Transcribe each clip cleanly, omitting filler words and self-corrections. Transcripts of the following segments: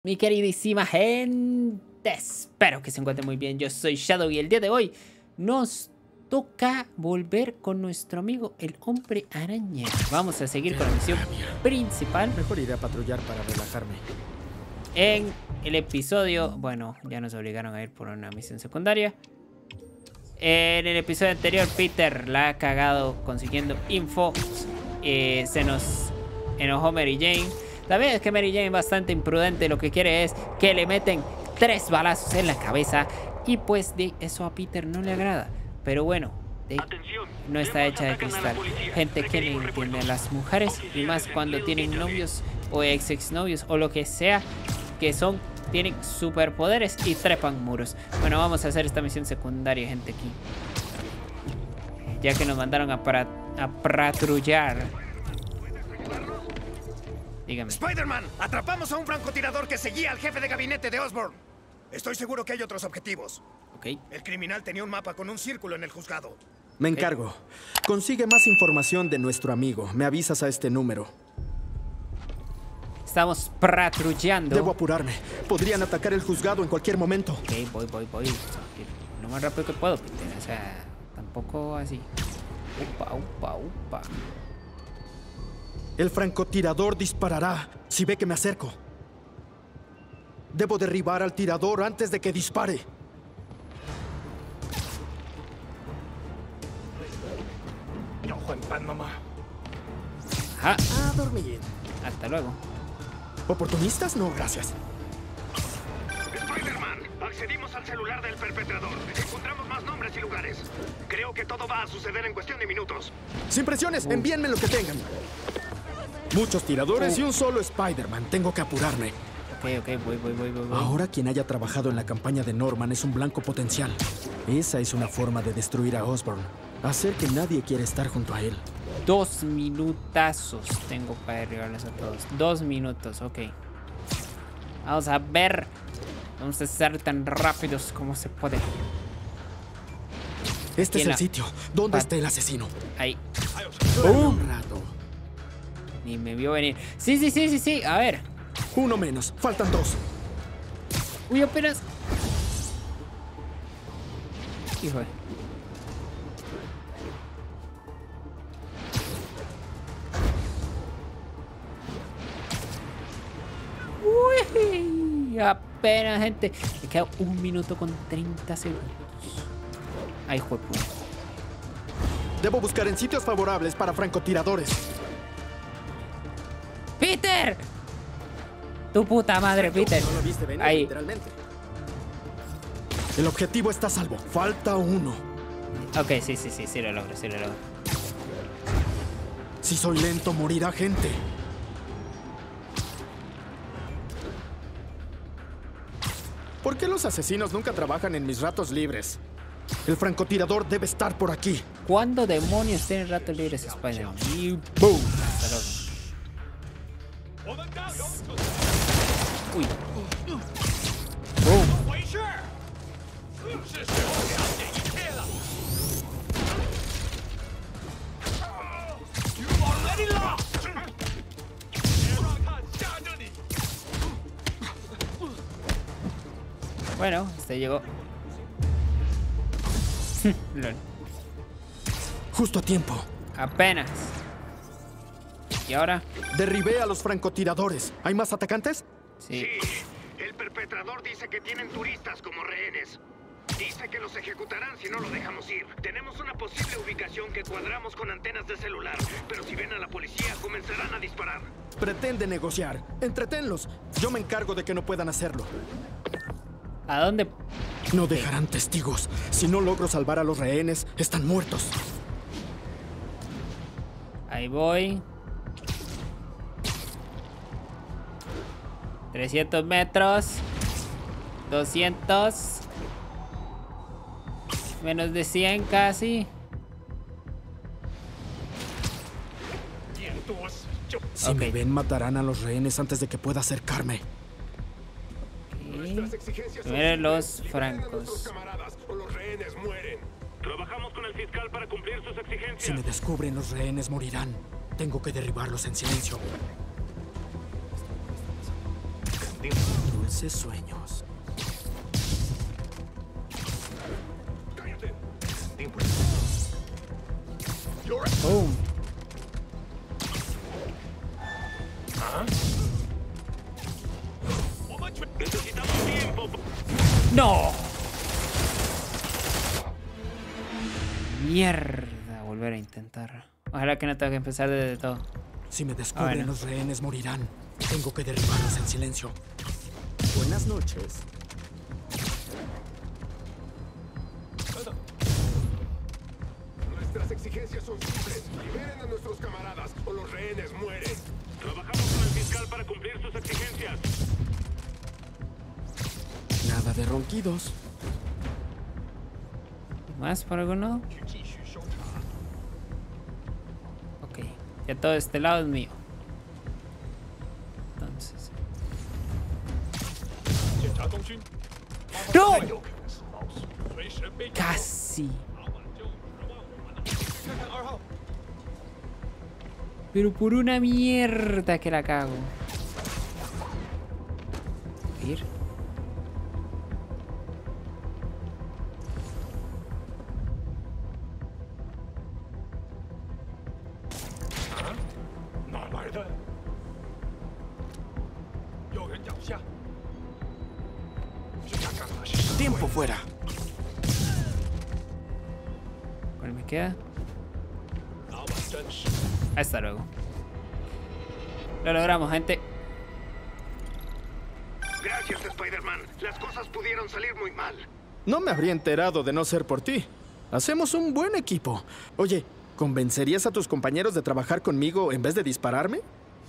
Mi queridísima gente, espero que se encuentren muy bien. Yo soy Shadow y el día de hoy nos toca volver con nuestro amigo el Hombre Araña. Vamos a seguir con la misión principal. Mejor iré a patrullar para relajarme. En el episodio, bueno, ya nos obligaron a ir por una misión secundaria. En el episodio anterior, Peter la ha cagado consiguiendo info. Se nos enojó Mary Jane. La verdad es que Mary Jane es bastante imprudente. Lo que quiere es que le meten 3 balazos en la cabeza. Y pues de eso a Peter no le agrada. Pero bueno, no está hecha de cristal. Gente que le entiende a las mujeres. Y más cuando tienen novios o exnovios o lo que sea. Que tienen superpoderes y trepan muros. Bueno, vamos a hacer esta misión secundaria, gente, aquí. Ya que nos mandaron a patrullar. Dígame. ¡Spider-Man! ¡Atrapamos a un francotirador que seguía al jefe de gabinete de Osborn! Estoy seguro que hay otros objetivos. Ok. El criminal tenía un mapa con un círculo en el juzgado. Me encargo. Consigue más información de nuestro amigo. Me avisas a este número. Estamos patrullando. Debo apurarme. Podrían atacar el juzgado en cualquier momento. Ok, voy. Lo más rápido que puedo, Peter. O sea, tampoco así. Upa. El francotirador disparará si ve que me acerco. Debo derribar al tirador antes de que dispare. Ojo en pan, mamá. Ajá. A dormir. Hasta luego. ¿Oportunistas? No, gracias. Spider-Man, accedimos al celular del perpetrador. Encontramos más nombres y lugares. Creo que todo va a suceder en cuestión de minutos. Sin presiones, envíenme lo que tengan. Muchos tiradores y un solo Spider-Man. Tengo que apurarme. Ok, voy. Ahora quien haya trabajado en la campaña de Norman es un blanco potencial. Esa es una forma de destruir a Osborn. Hacer que nadie quiera estar junto a él. 2 minutazos tengo para derribarles a todos. 2 minutos, ok. Vamos a ver. Vamos a ser tan rápidos como se puede. Este es el sitio. ¿Dónde está el asesino? Ahí. Un rato. Ni me vio venir. Sí. A ver. Uno menos. Faltan 2. Uy, apenas. Híjole. Uy, apenas, gente. Me queda 1 minuto con 30 segundos. Ay, juego. Debo buscar en sitios favorables para francotiradores. ¡Peter! Tu puta madre, Peter. No lo viste venir, ahí. literalmente. El objetivo está a salvo. Falta 1. Ok, sí, lo logro. Si soy lento, morirá gente. ¿Por qué los asesinos nunca trabajan en mis ratos libres? El francotirador debe estar por aquí. ¿Cuándo demonios tienen ratos libres, Spider-Man? Y ¡boom! Hasta luego. Uy. ¡Boom! Bueno, este llegó. Lol. Justo a tiempo. Apenas. ¿Y ahora? Derribé a los francotiradores. ¿Hay más atacantes? Sí. El perpetrador dice que tienen turistas como rehenes. Dice que los ejecutarán si no lo dejamos ir. Tenemos una posible ubicación que cuadramos con antenas de celular. Pero si ven a la policía, comenzarán a disparar. Pretende negociar. Entretenlos. Yo me encargo de que no puedan hacerlo. ¿A dónde? No dejarán testigos. Si no logro salvar a los rehenes, están muertos. Ahí voy. 300 metros. 200. Menos de 100 casi. Si me ven, matarán a los rehenes antes de que pueda acercarme. Miren los francos. Trabajamos con el fiscal para cumplir sus exigencias. Si me descubren, los rehenes morirán. Tengo que derribarlos en silencio. dulces sueños. Cállate. ¡Boom! Necesitamos tiempo. ¡No! Mierda, volver a intentar. Ojalá que no tenga que empezar desde todo. Si me descubren, bueno. los rehenes morirán. Tengo que derribarlos en silencio. Buenas noches. Nuestras exigencias son simples. Liberen a nuestros camaradas o los rehenes mueren. Trabajamos con el fiscal para cumplir sus exigencias. Nada de ronquidos. ¿Más por algún lado? Ok, ya todo este lado es mío. Entonces. ¡No! Casi. Pero por una mierda que la cago. Ir. Tiempo fuera. ¿Cuál me queda? Hasta luego. Lo logramos, gente. Gracias, Spider-Man. Las cosas pudieron salir muy mal. No me habría enterado de no ser por ti. Hacemos un buen equipo. Oye, ¿convencerías a tus compañeros de trabajar conmigo en vez de dispararme?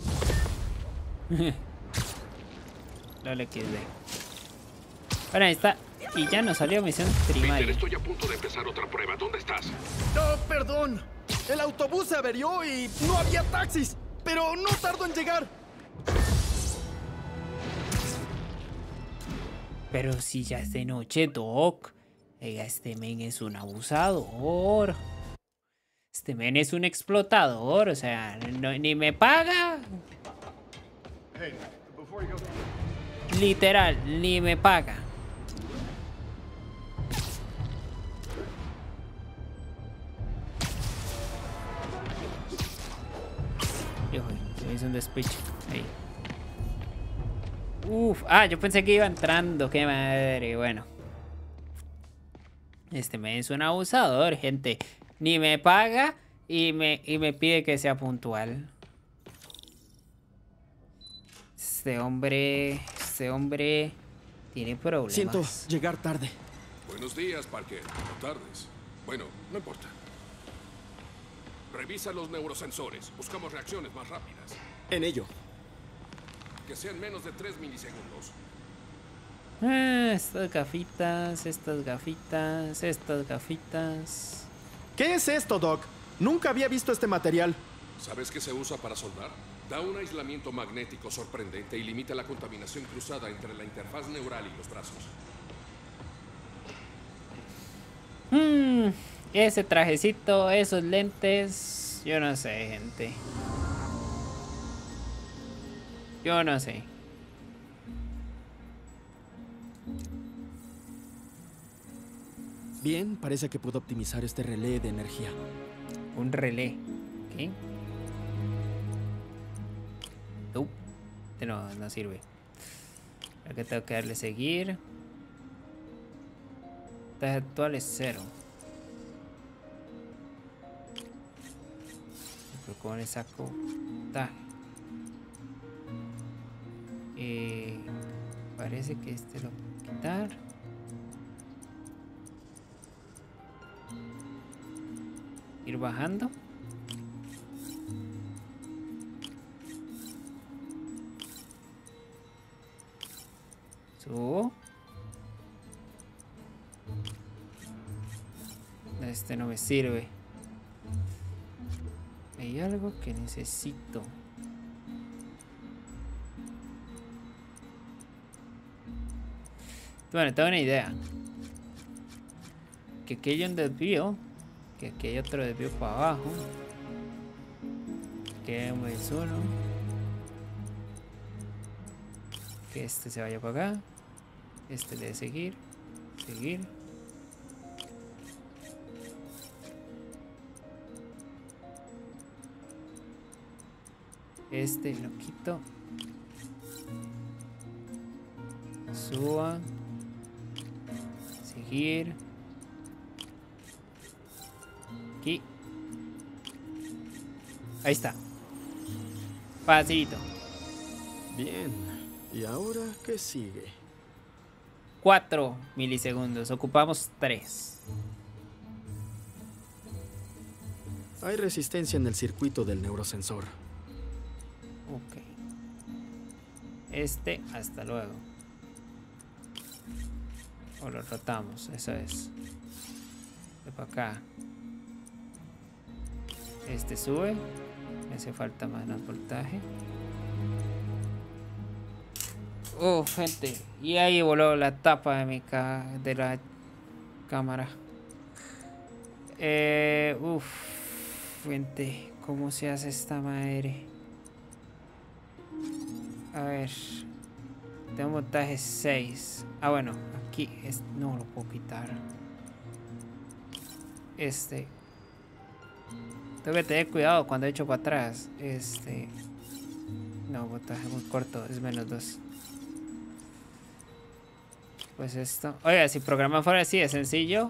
No le quedé. Bueno, ahí está. Y ya nos salió misión primaria. Estoy a punto de empezar otra prueba. ¿Dónde estás? No, perdón. El autobús se averió y no había taxis. Pero no tardo en llegar. Pero si ya es de noche, Doc. Oiga, este men es un abusador. Este men es un explotador. O sea, ni me paga. Literal, ni me paga. Hijo, me hizo un despiche. Ahí. Uf, yo pensé que iba entrando. Qué madre, bueno. Este me es un abusador, gente. Ni me paga y me pide que sea puntual. Este hombre tiene problemas. Siento llegar tarde. Buenos días, Parker. O tardes. Bueno, no importa. Revisa los neurosensores. Buscamos reacciones más rápidas. En ello. Que sean menos de 3 milisegundos. Estas gafitas, estas gafitas, estas gafitas. ¿Qué es esto, Doc? Nunca había visto este material. ¿Sabes qué se usa para soldar? Da un aislamiento magnético sorprendente y limita la contaminación cruzada entre la interfaz neural y los brazos. Ese trajecito, esos lentes, yo no sé, gente. Yo no sé. Bien, parece que puedo optimizar este relé de energía. Un relé. ¿Qué? No sirve. Creo que tengo que darle seguir. Tasa actual es 0. Pero ¿cómo le saco? Parece que este lo puedo quitar. Ir bajando. Subo. Este no me sirve. Hay algo que necesito. Bueno, tengo una idea. Que aquí hay un desvío. Que aquí hay otro desvío para abajo. Que es uno. Que este se vaya para acá. Este debe seguir. Seguir. Este lo quito. Suba. Seguir. Aquí. Ahí está. Facilito. Bien. ¿Y ahora qué sigue? 4 milisegundos. Ocupamos 3. Hay resistencia en el circuito del neurosensor. Ok. Este, hasta luego. O lo rotamos, eso es. De para acá. Este sube. Me hace falta más voltaje. Gente. Y ahí voló la tapa de de la cámara. Gente. ¿Cómo se hace esta madre? A ver. Tengo voltaje 6. Ah, bueno. Aquí no lo puedo quitar. Tengo que tener cuidado cuando echo para atrás. No, voltaje muy corto. Es -2. Pues esto. Oiga, si programar fuera así de sencillo.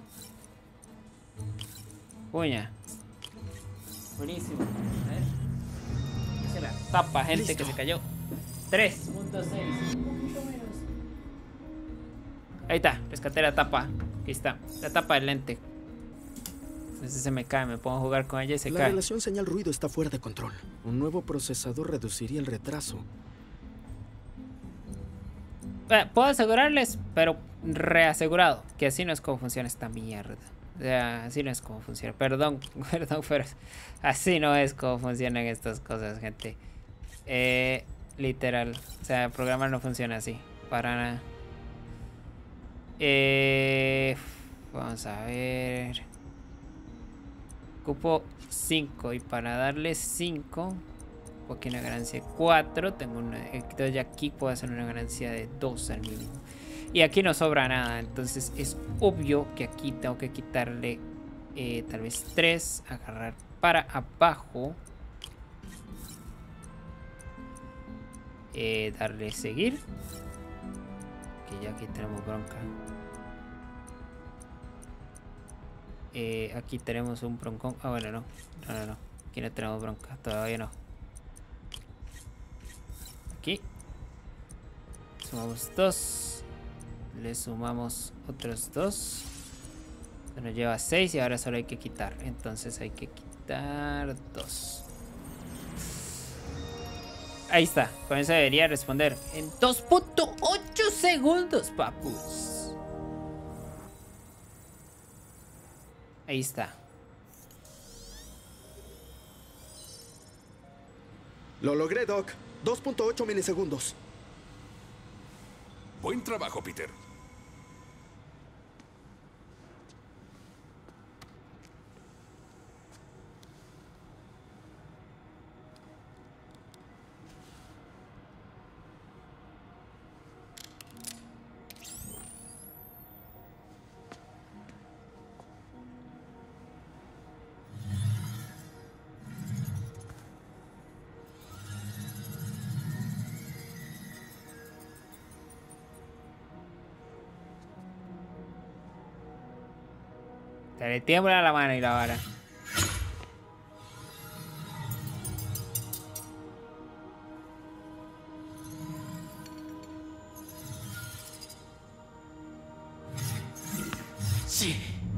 Puña. Buenísimo. A ver. Esa es la tapa, gente. Listo. Que se cayó. 3.6. Ahí está, rescaté la tapa. Aquí está, la tapa del lente. Entonces se me cae, me pongo a jugar con ella y se cae. La relación señal-ruido está fuera de control. Un nuevo procesador reduciría el retraso. Puedo asegurarles, pero reasegurado, que así no es como funciona esta mierda. O sea, así no es como funciona. Perdón, pero así no es como funcionan estas cosas, gente. Literal. O sea, el programa no funciona así. Para nada. Vamos a ver. Ocupo 5. Y para darle 5, aquí una ganancia de 4. Tengo entonces ya aquí puedo hacer una ganancia de 2 al mínimo. Y aquí no sobra nada. Entonces es obvio que aquí tengo que quitarle tal vez 3. Agarrar para abajo. Darle seguir. Que ya aquí tenemos bronca. Aquí tenemos un broncón. Ah, bueno, no. No. Aquí no tenemos bronca. Todavía no. Aquí. Sumamos 2. Le sumamos otros 2. Se nos lleva 6 y ahora solo hay que quitar. Entonces hay que quitar 2. Ahí está. Con eso debería responder en 2.8 segundos, papus. Ahí está. Lo logré, Doc. 2.8 milisegundos. Buen trabajo, Peter. Le tiembla la mano y la vara. Sí.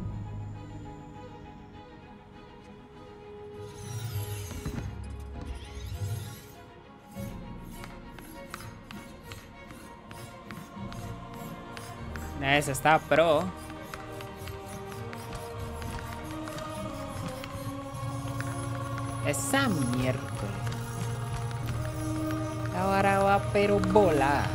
Esa está pro. Esa miércoles. Ahora va pero bola.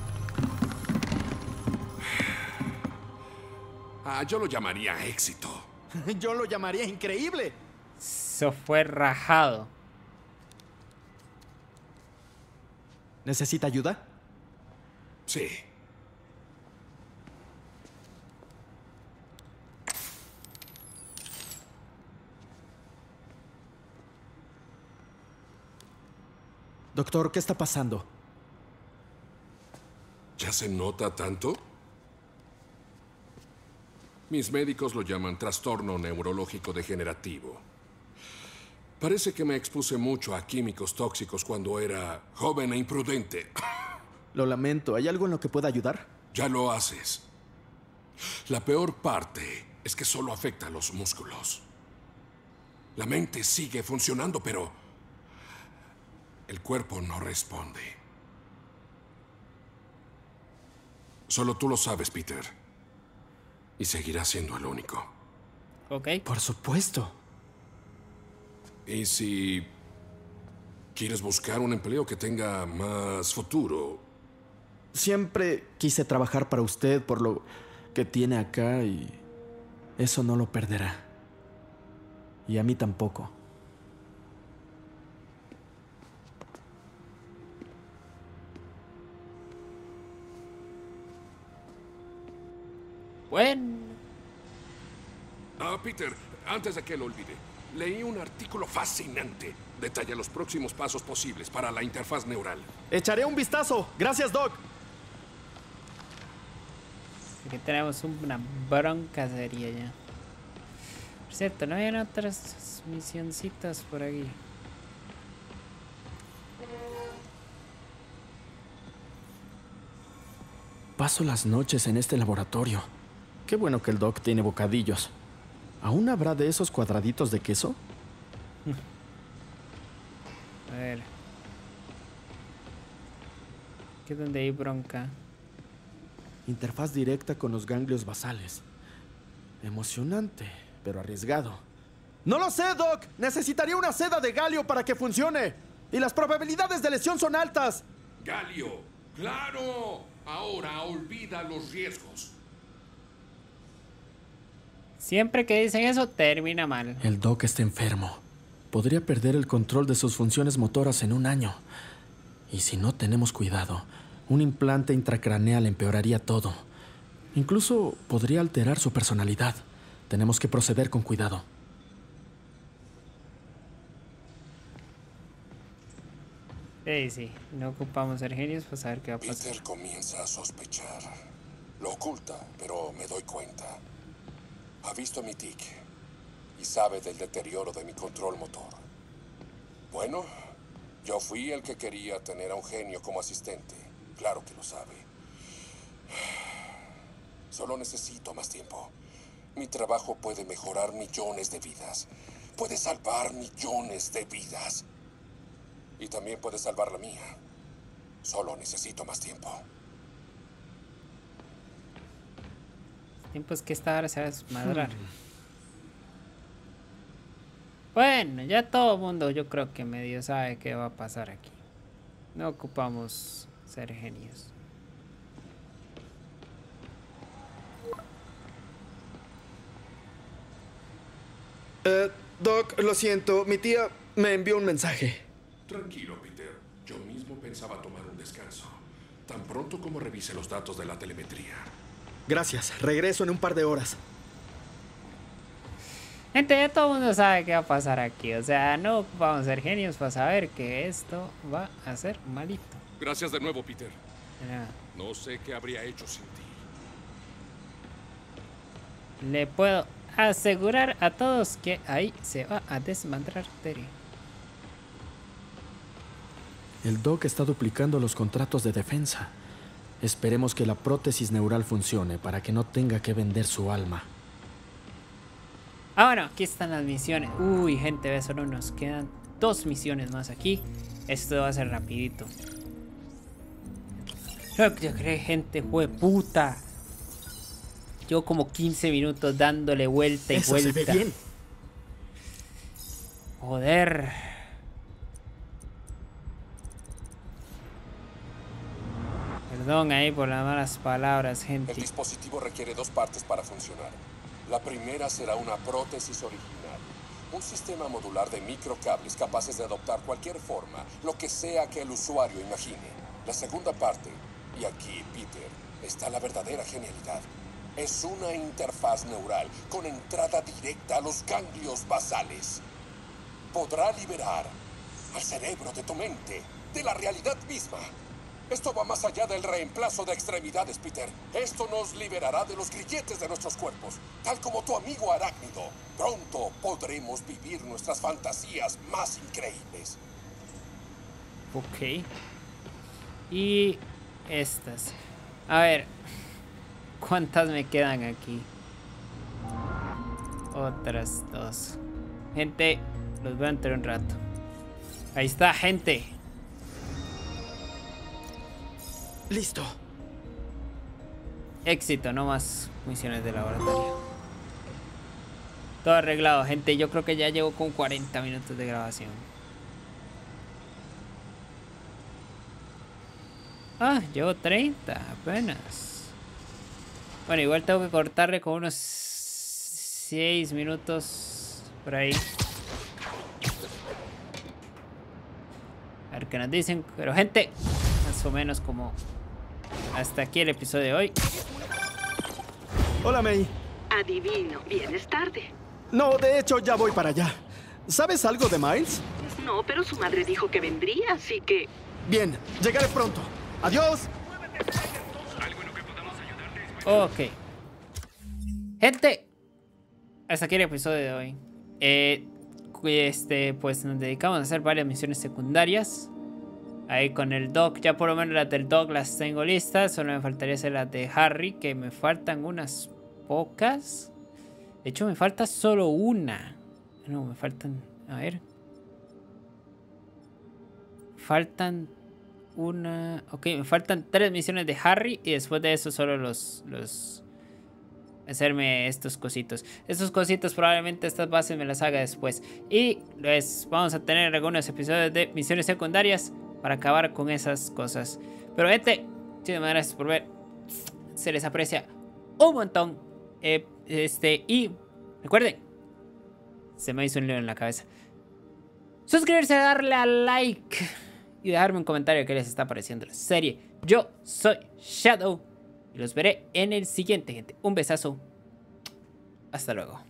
Yo lo llamaría éxito. Yo lo llamaría increíble. Eso fue rajado. ¿Necesita ayuda? Sí. Doctor, ¿qué está pasando? ¿Ya se nota tanto? Mis médicos lo llaman trastorno neurológico degenerativo. Parece que me expuse mucho a químicos tóxicos cuando era joven e imprudente. Lo lamento. ¿Hay algo en lo que pueda ayudar? Ya lo haces. La peor parte es que solo afecta a los músculos. La mente sigue funcionando, pero el cuerpo no responde. Solo tú lo sabes, Peter. Y seguirás siendo el único. Ok. Por supuesto. Y si quieres buscar un empleo que tenga más futuro, Siempre quise trabajar para usted por lo que tiene acá y eso no lo perderá. Y a mí tampoco. Bueno. Peter, antes de que lo olvide, leí un artículo fascinante. Detalla los próximos pasos posibles para la interfaz neural. Echaré un vistazo. Gracias, Doc. Aquí tenemos una bronca seria ya. Por cierto, ¿no habían otras misioncitas por aquí? Paso las noches en este laboratorio. Qué bueno que el Doc tiene bocadillos. ¿Aún habrá de esos cuadraditos de queso? A ver. ¿Qué es donde hay bronca? Interfaz directa con los ganglios basales. Emocionante, pero arriesgado. ¡No lo sé, Doc! Necesitaría una seda de galio para que funcione. Y las probabilidades de lesión son altas. ¡Galio! ¡Claro! Ahora olvida los riesgos. Siempre que dicen eso, termina mal. El Doc está enfermo. Podría perder el control de sus funciones motoras en un año. Y si no tenemos cuidado, un implante intracraneal empeoraría todo. Incluso podría alterar su personalidad. Tenemos que proceder con cuidado. Sí, no ocupamos ser genios para saber qué va a pasar. Peter comienza a sospechar. Lo oculta, pero me doy cuenta. Ha visto mi tic y sabe del deterioro de mi control motor. Bueno, yo fui el que quería tener a un genio como asistente. Claro que lo sabe. Solo necesito más tiempo. Mi trabajo puede mejorar millones de vidas. Puede salvar millones de vidas. Y también puede salvar la mía. Solo necesito más tiempo. Tiempo es que esta hora se va a desmadrar. Bueno, ya todo el mundo yo creo que medio sabe qué va a pasar aquí. No ocupamos ser genios. Doc, lo siento. Mi tía me envió un mensaje. Tranquilo, Peter. Yo mismo pensaba tomar un descanso. Tan pronto como revise los datos de la telemetría. Gracias. Regreso en un par de horas. Gente, ya todo el mundo sabe qué va a pasar aquí. O sea, no ocupamos ser genios para saber que esto va a ser malito. Gracias de nuevo, Peter. Mira, No sé qué habría hecho sin ti. le puedo asegurar a todos que ahí se va a desmadrar Terry. El Doc está duplicando los contratos de defensa. Esperemos que la prótesis neural funcione para que no tenga que vender su alma. Ah, bueno, aquí están las misiones. Uy, gente, ve, solo nos quedan 2 misiones más aquí. Esto va a ser rapidito. Yo creo, gente, puta. Yo como 15 minutos dándole vuelta y Eso vuelta. se ve bien. Joder. Perdón ahí por las malas palabras, El gente. dispositivo requiere 2 partes para funcionar. La primera será una prótesis original. Un sistema modular de microcables capaces de adoptar cualquier forma, lo que sea que el usuario imagine. La segunda parte, y aquí, Peter, está la verdadera genialidad. Es una interfaz neural con entrada directa a los ganglios basales. Podrá liberar al cerebro de tu mente, de la realidad misma. Esto va más allá del reemplazo de extremidades, Peter. Esto nos liberará de los grilletes de nuestros cuerpos, tal como tu amigo arácnido. Pronto podremos vivir nuestras fantasías más increíbles. Ok. Y estas. A ver. ¿Cuántas me quedan aquí? Otras 2. Gente, los veo entre un rato. Ahí está, gente. Listo. Éxito, no más misiones de laboratorio. Todo arreglado, gente. Yo creo que ya llevo con 40 minutos de grabación. Ah, llevo 30 apenas. Bueno, igual tengo que cortarle con unos 6 minutos por ahí. A ver qué nos dicen. Pero gente, más o menos como hasta aquí el episodio de hoy. Hola, May. Adivino, vienes tarde. No, de hecho, ya voy para allá. ¿Sabes algo de Miles? No, pero su madre dijo que vendría, así que... Bien, llegaré pronto. ¡Adiós! Ok. Gente, hasta aquí el episodio de hoy. Pues nos dedicamos a hacer varias misiones secundarias. Ahí con el Doc, ya por lo menos las del Doc las tengo listas. Solo me faltaría hacer las de Harry, que me faltan unas pocas. De hecho, me falta solo una. No, me faltan... A ver. Faltan una... Ok, me faltan 3 misiones de Harry. Y después de eso solo los... hacerme estos cositos. Estos cositos probablemente estas bases me las haga después. Y les vamos a tener algunos episodios de misiones secundarias para acabar con esas cosas. Pero gente, muchísimas gracias por ver. Se les aprecia un montón. Y recuerden, se me hizo un lío en la cabeza. Suscribirse, darle a like y dejarme un comentario que les está pareciendo la serie. Yo soy Shadow y los veré en el siguiente, gente. Un besazo. Hasta luego.